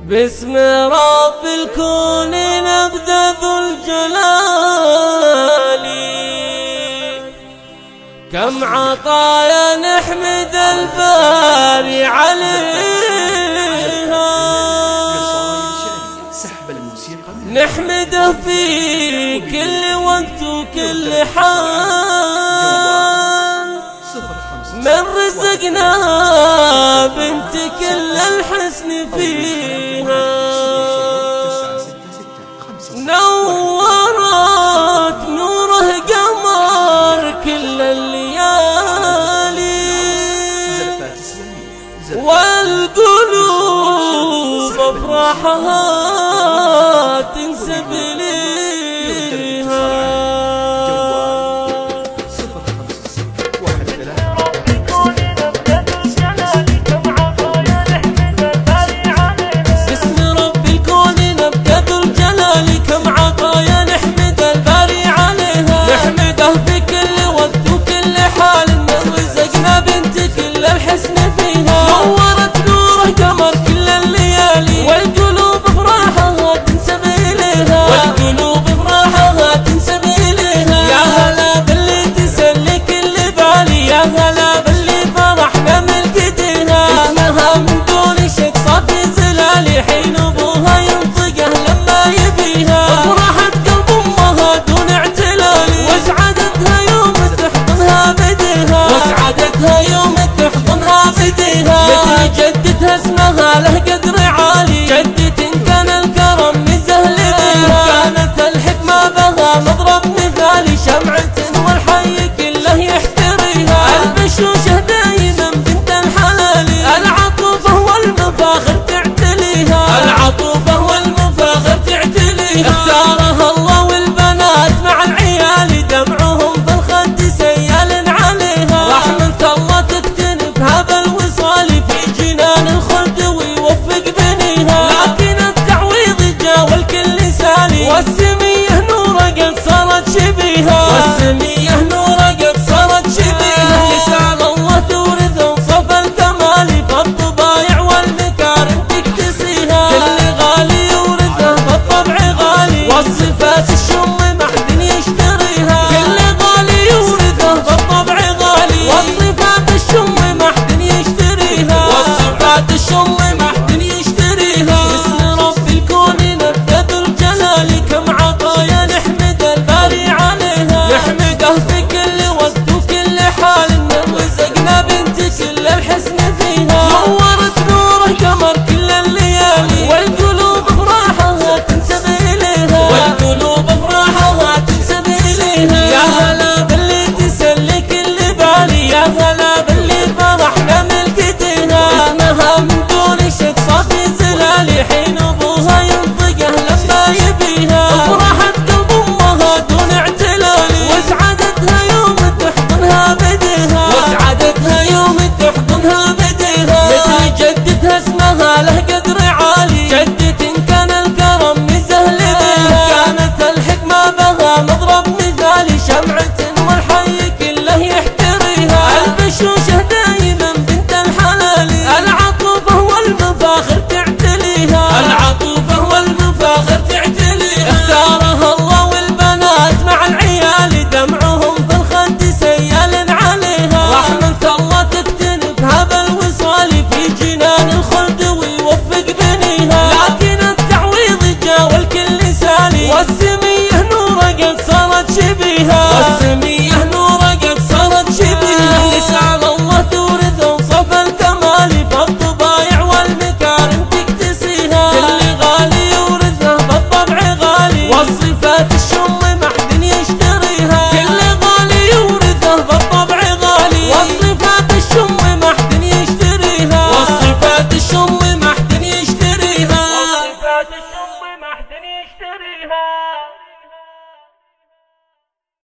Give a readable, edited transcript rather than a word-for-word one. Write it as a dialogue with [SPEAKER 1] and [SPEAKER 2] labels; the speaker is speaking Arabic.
[SPEAKER 1] باسم رب الكون نبدأ ذو الجلال، كم عطايا نحمد الباري عليها، نحمده في كل وقت وكل حال، من رزقنا بنت كل الحسن فيها، نورت نوره قمر كل الليالي، والقلوب افراحها تنسب ليها. جدتها اسمها له قدر عالي، جدة كان الكرم نزهل بها، كانت الحكمة بها مضرب مثالي، شمعة والحي كله يحتريها، البشوشة دايما بنت الحلالي، العطوفة والمفاخر تعتليها، العطوفة والمفاخر تعتليها، اختارها الله والبنات مع العيال، دمعهم في الخد سيال عليها، رحمة الله تكتنفها بالوصال في جنان الخلد ويوفق بنيها، لكن التعويض جا والكل سالي، والسمية نورة قد صارت شبيها، والسمية نورة قد صارت شبيها، نسال الله تورثهم صف الكمال، فالطبايع والمكارم تكتسيها، كل غالي يورثه بالطبع غالي، والصفات الشم ما حد يشتريها، كل غالي يورثه بالطبع غالي، والصفات الشم ما حد يشتريها، والصفات الشم